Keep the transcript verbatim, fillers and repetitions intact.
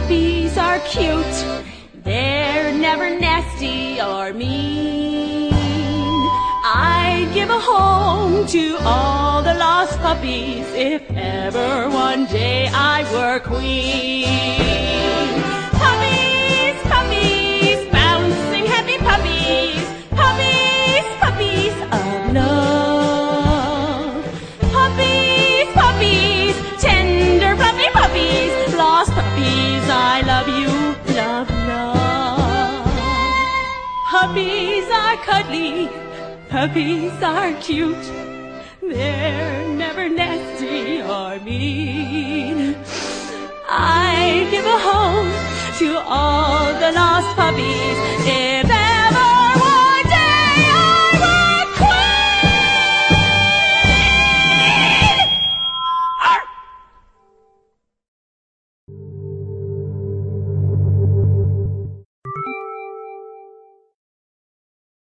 Puppies are cute, they're never nasty or mean. I'd give a home to all the lost puppies if ever one day I were queen. Puppies, puppies, bouncing happy puppies, puppies, puppies of love. Puppies, puppies, tender fluffy puppies, lost puppies, I love you, love, love. Puppies are cuddly, puppies are cute, they're never nasty or mean. I give a home to all the lost puppies